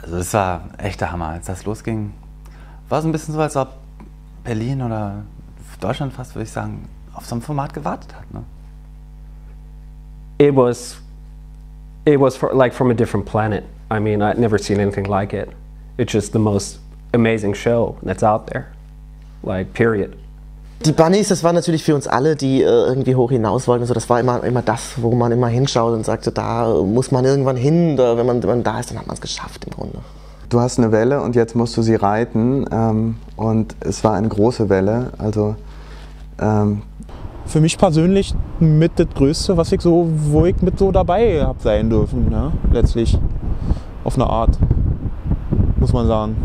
Also das war echt der Hammer, als das losging. War so ein bisschen so, als ob Berlin oder Deutschland fast, würde ich sagen, auf so ein Format gewartet hat. Ne? It was like from a different planet. I mean, I'd never seen anything like it. It's just the most amazing show that's out there. Like, period. Die Bunnies, das war natürlich für uns alle, die irgendwie hoch hinaus wollten. Also das war immer das, wo man immer hinschaut und sagte, da muss man irgendwann hin. Da, wenn man da ist, dann hat man es geschafft im Grunde. Du hast eine Welle und jetzt musst du sie reiten. Und es war eine große Welle. Also, für mich persönlich mit das Größte, wo ich mit so dabei habe sein dürfen, ne? Letztlich. Auf eine Art, muss man sagen.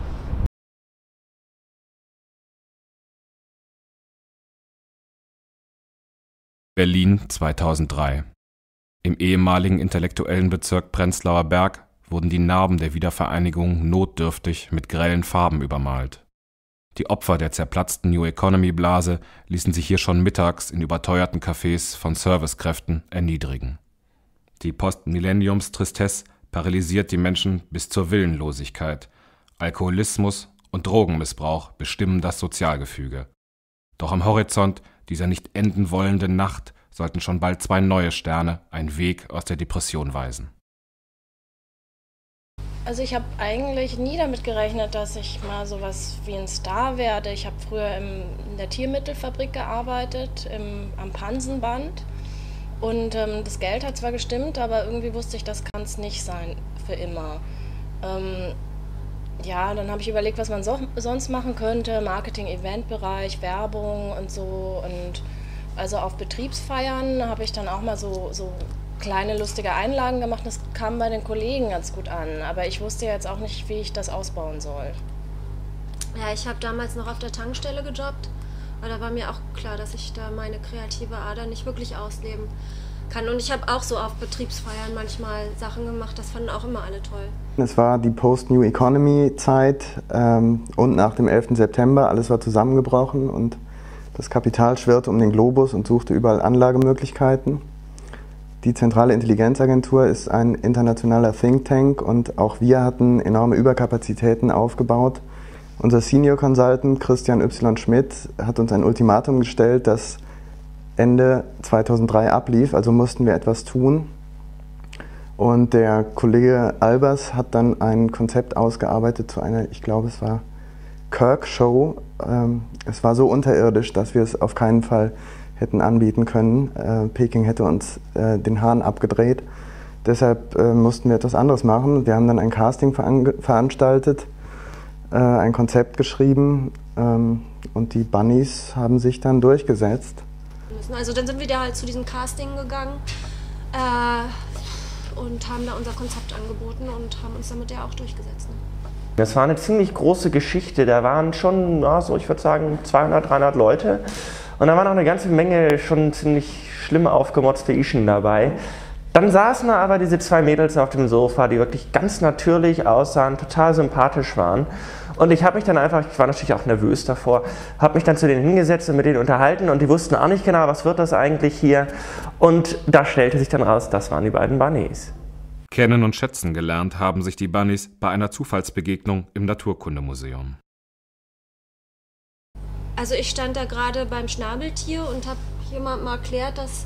Berlin 2003. Im ehemaligen intellektuellen Bezirk Prenzlauer Berg wurden die Narben der Wiedervereinigung notdürftig mit grellen Farben übermalt. Die Opfer der zerplatzten New-Economy-Blase ließen sich hier schon mittags in überteuerten Cafés von Servicekräften erniedrigen. Die Post-Millenniums-Tristesse paralysiert die Menschen bis zur Willenlosigkeit. Alkoholismus und Drogenmissbrauch bestimmen das Sozialgefüge. Doch am Horizont dieser nicht enden wollenden Nacht sollten schon bald zwei neue Sterne einen Weg aus der Depression weisen. Also ich habe eigentlich nie damit gerechnet, dass ich mal sowas wie ein Star werde. Ich habe früher in der Tiermittelfabrik gearbeitet, am Pansenband. Und das Geld hat zwar gestimmt, aber irgendwie wusste ich, das kann es nicht sein für immer. Ja, dann habe ich überlegt, was man sonst machen könnte. Marketing, Eventbereich, Werbung und so. Und also auf Betriebsfeiern habe ich dann auch mal so kleine lustige Einlagen gemacht. Das kam bei den Kollegen ganz gut an. Aber ich wusste jetzt auch nicht, wie ich das ausbauen soll. Ja, ich habe damals noch auf der Tankstelle gejobbt. Aber da war mir auch klar, dass ich da meine kreative Ader nicht wirklich ausleben kann. Und ich habe auch so auf Betriebsfeiern manchmal Sachen gemacht, das fanden auch immer alle toll. Es war die Post-New-Economy-Zeit und nach dem 11. September, alles war zusammengebrochen und das Kapital schwirrte um den Globus und suchte überall Anlagemöglichkeiten. Die Zentrale Intelligenzagentur ist ein internationaler Think Tank und auch wir hatten enorme Überkapazitäten aufgebaut. Unser Senior Consultant Christian Y. Schmidt hat uns ein Ultimatum gestellt, das Ende 2003 ablief, also mussten wir etwas tun. Und der Kollege Albers hat dann ein Konzept ausgearbeitet zu einer, ich glaube es war Kirk-Show. Es war so unterirdisch, dass wir es auf keinen Fall hätten anbieten können. Peking hätte uns den Hahn abgedreht. Deshalb mussten wir etwas anderes machen. Wir haben dann ein Casting veranstaltet, ein Konzept geschrieben und die Bunnies haben sich dann durchgesetzt. Also dann sind wir da halt zu diesem Casting gegangen und haben da unser Konzept angeboten und haben uns damit ja auch durchgesetzt. Ne? Das war eine ziemlich große Geschichte, da waren schon, so ich würde sagen, 200, 300 Leute und da waren auch eine ganze Menge schon ziemlich schlimm aufgemotzte Ischen dabei. Dann saßen da aber diese zwei Mädels auf dem Sofa, die wirklich ganz natürlich aussahen, total sympathisch waren. Und ich habe mich dann einfach, ich war natürlich auch nervös davor, habe mich dann zu denen hingesetzt und mit denen unterhalten und die wussten auch nicht genau, was wird das eigentlich hier. Und da stellte sich dann raus, das waren die beiden Bunnies. Kennen und schätzen gelernt haben sich die Bunnies bei einer Zufallsbegegnung im Naturkundemuseum. Also ich stand da gerade beim Schnabeltier und habe jemandem erklärt, dass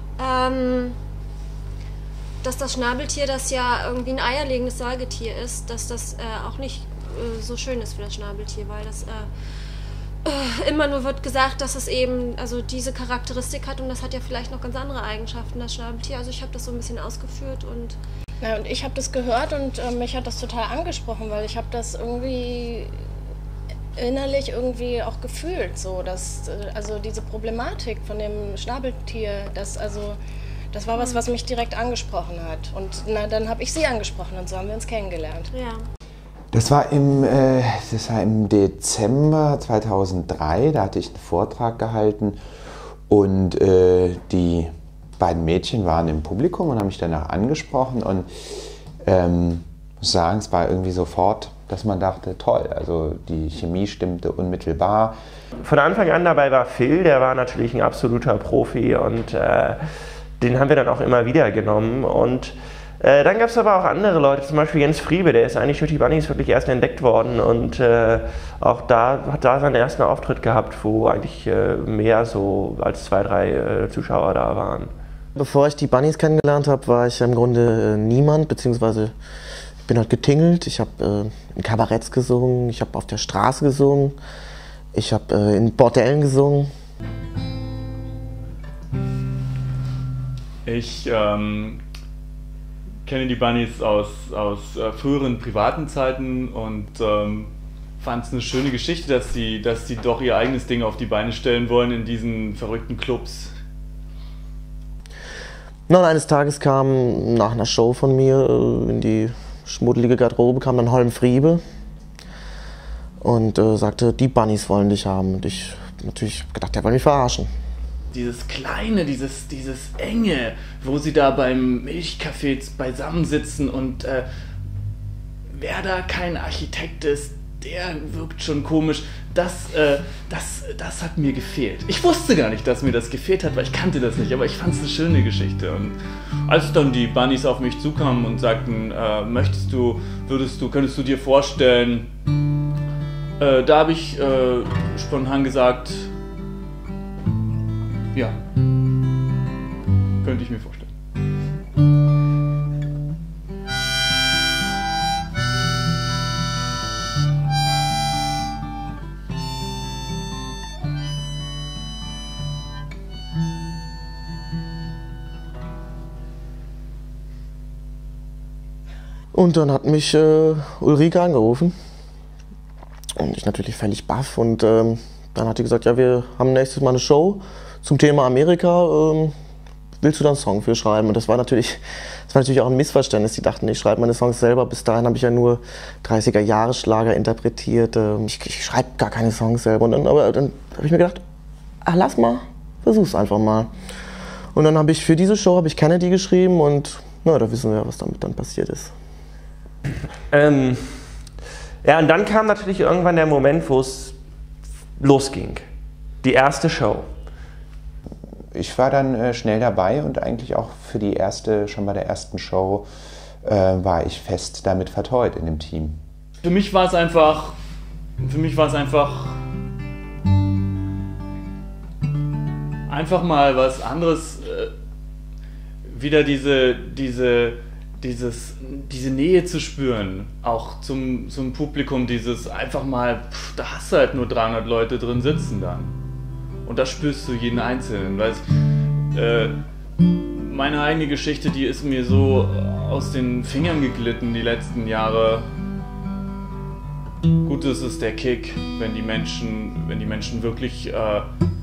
das Schnabeltier, das ja irgendwie ein eierlegendes Säugetier ist, dass das auch nicht so schön ist für das Schnabeltier, weil das immer nur wird gesagt, dass es eben also diese Charakteristik hat und das hat ja vielleicht noch ganz andere Eigenschaften, das Schnabeltier. Also ich habe das so ein bisschen ausgeführt und... Ja, und ich habe das gehört und mich hat das total angesprochen, weil ich habe das irgendwie innerlich irgendwie auch gefühlt, so, dass also diese Problematik von dem Schnabeltier, das war was mich direkt angesprochen hat. Und dann habe ich sie angesprochen und so haben wir uns kennengelernt. Ja. Das war im Dezember 2003, da hatte ich einen Vortrag gehalten und die beiden Mädchen waren im Publikum und haben mich danach angesprochen und muss sagen, es war irgendwie sofort, dass man dachte, toll, also die Chemie stimmte unmittelbar. Von Anfang an dabei war Phil, der war natürlich ein absoluter Profi und den haben wir dann auch immer wieder genommen und Dann gab es aber auch andere Leute, zum Beispiel Jens Friebe, der ist eigentlich durch die Bunnies wirklich erst entdeckt worden und auch da hat er seinen ersten Auftritt gehabt, wo eigentlich mehr so als 2, 3 Zuschauer da waren. Bevor ich die Bunnies kennengelernt habe, war ich im Grunde niemand, beziehungsweise ich bin halt getingelt. Ich habe in Kabaretts gesungen, ich habe auf der Straße gesungen, ich habe in Bordellen gesungen. Ich kenne die Bunnies aus früheren privaten Zeiten und fand es eine schöne Geschichte, dass sie doch ihr eigenes Ding auf die Beine stellen wollen in diesen verrückten Clubs. Und eines Tages kam nach einer Show von mir in die schmuddelige Garderobe kam dann Holm Friebe und sagte, die Bunnies wollen dich haben. Und ich habe natürlich gedacht, der will mich verarschen. Dieses Kleine, dieses Enge, wo sie da beim Milchkaffee beisammensitzen und wer da kein Architekt ist, der wirkt schon komisch. Das hat mir gefehlt. Ich wusste gar nicht, dass mir das gefehlt hat, weil ich kannte das nicht, aber ich fand es eine schöne Geschichte. Und als dann die Bunnies auf mich zukamen und sagten, könntest du dir vorstellen, da habe ich spontan gesagt, ja, könnte ich mir vorstellen. Und dann hat mich Ulrike angerufen und ich natürlich völlig baff und dann hat sie gesagt, ja, wir haben nächstes Mal eine Show zum Thema Amerika, willst du da einen Song für schreiben? Und das war natürlich auch ein Missverständnis. Die dachten, ich schreibe meine Songs selber. Bis dahin habe ich ja nur 30er-Jahre-Schlager interpretiert. Ich schreibe gar keine Songs selber. Aber dann habe ich mir gedacht, lass mal, versuch's einfach mal. Und dann habe ich für diese Show Kennedy geschrieben und na, da wissen wir ja, was damit dann passiert ist. Ja, und dann kam natürlich irgendwann der Moment, wo es losging. Die erste Show. Ich war dann schnell dabei und eigentlich auch schon bei der ersten Show war ich fest damit vertraut in dem Team. Für mich war es einfach mal was anderes, wieder diese Nähe zu spüren, auch zum Publikum, dieses einfach mal, da hast du halt nur 300 Leute drin sitzen dann. Und da spürst du jeden Einzelnen, weißt, meine eigene Geschichte, die ist mir so aus den Fingern geglitten die letzten Jahre. Gut, es ist der Kick, wenn die Menschen wirklich